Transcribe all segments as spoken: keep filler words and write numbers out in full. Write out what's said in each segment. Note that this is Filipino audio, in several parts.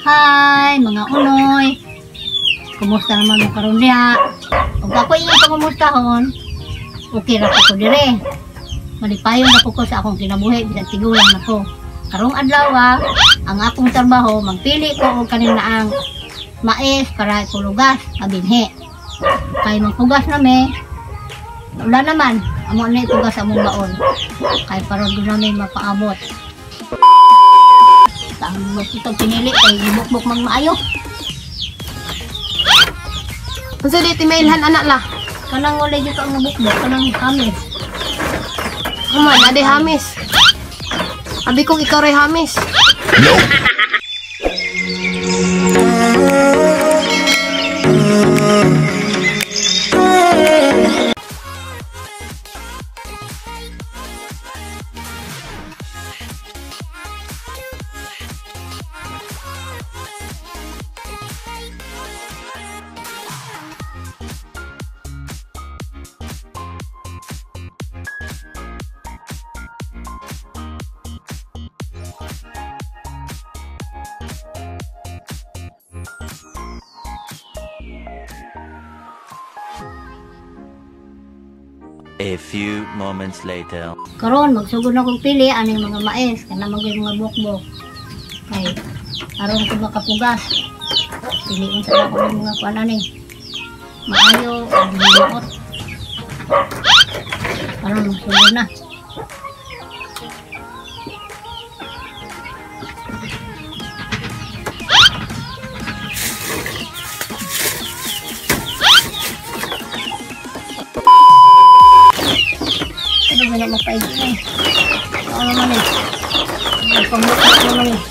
Hi mga unoy. Kumusta naman mo karon diha? Ug ako ingon pangumustahon. Okay ra ko dire. Malipayon na ko sa akong kinabuhi bisan tigulang nako. Karong adlaw ang akong trabaho magpili ko og kanina ang mais para ipulugas kabinhi. Kay magpugas na me. Wala naman amo na itugas among baon. Kay para gyud namin mapaabot. Ang mas itong pinili kay bukbok mang maayo. Unsa di timailhan anak la? Kanang wala jud ang bukbok kanang hamis. Kuman ade hamis. Abi kong ikaw ray hamis. No. A few moments later. Karon magsugod na kong pili ani mga mais kana magay mga bukbok. Kay aron ko makapugas. Piliin sa ako ng mga kuan ani. Maayo ug maot. Karon magsugod na. Ano ba na magpaigil eh? Ano naman eh? Pambukot naman eh.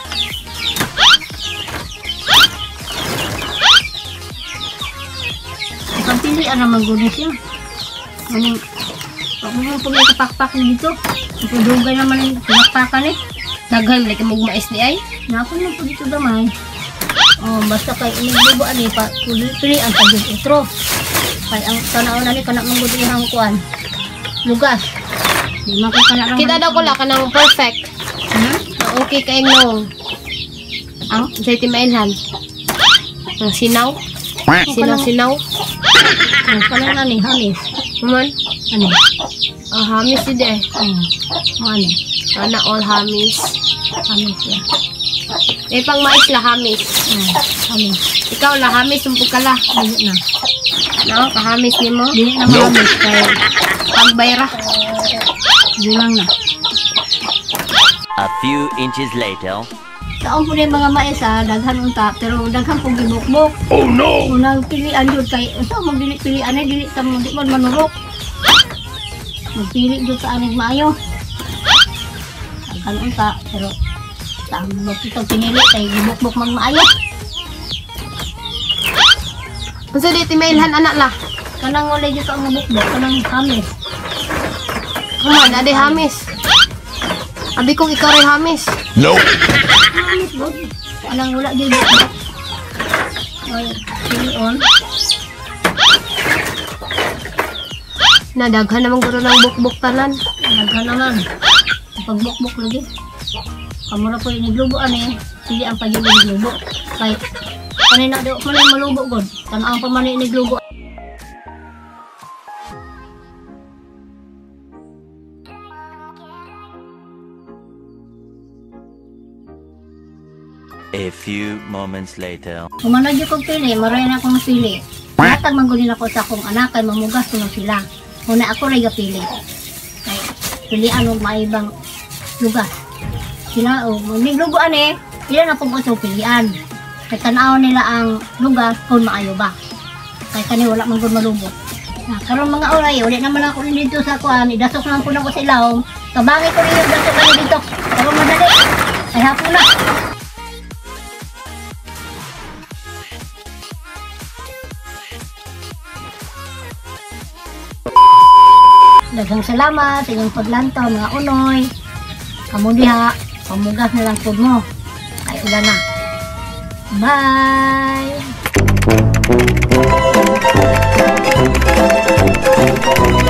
Ang pilihan naman gulis yun. Ano, pag mo pag may kapakpak dito, ipudugay naman yung pinakpakan eh. Daghan like mo mais di ay. Nakon mo po dito gamay. Oh, basta kay iniglubuan eh, pa pilihan sa yung utro. Kaya ang tanaw na ni kanak mong gulis ang kuan. Lugas. Di man kay kana Kita daw ko la kanang perfect. Hmm? Okay kay nong. Ang say timailhan. Ang sinaw. Sinaw sinaw. Ang kanang ani hamis. Kuman Ani? ah hamis di ay. Hmm. Ano? Ana all hamis. Hamis ya. Eh pang mais la hamis. Hmm. Hamis. Ikaw la hamis umpog ka la. Dili na. No, kahamis nimo. Dili na mahamis kay Pagbayra. gulang na. A few inches later. Taon po na yung mga mais ha, daghan unta, pero daghan pong gibukbok. Oh no! Unang pilian yun kay, ito magdili-pilian eh, dili tam di man manurok. Magpili doon sa anig maayo. Daghan unta, pero tamo kitang pinili kay gibukbok mang maayo. Unsa di timailhan anak la? Kanang wala dito ang bukbok, kanang hamis. Kuman ade hamis. Abi kong ikaw ray hamis. No! Hamis bod. Kanang wala dito. Ay, pilion. Nadaghan naman guro ng bukbok tanan. Daghan naman. Pagbukbok lagi. Kamura po yung niglubo ani, hindi ang pagyung niglubo. Kay kanina daw man yung malubo god. Tanang pa man yung niglubo. A few moments later. Kumanag yung kong pili, maray na akong pili. Natag manggulin ako sa akong anak, kay mamugas ko lang sila. Muna ako rin pili. Kay pilian o maibang lugas. Sila, o, oh, niglubuan eh, sila na pong usong pilian. Kay tanaw nila ang lugas kung maayo ba. Kay kani wala man kung malubo. Na, karong mga oray, ulit naman ako rin dito sa kuan, idasok lang po na ko sa ilawom. Kabangi ko rin yung dasok kami dito. Karong madali, ay hapon na. Daghang salamat sa inyong paglantaw mga unoy. Kamu diha, pamugas na lang food mo. Kay ulan na. Bye!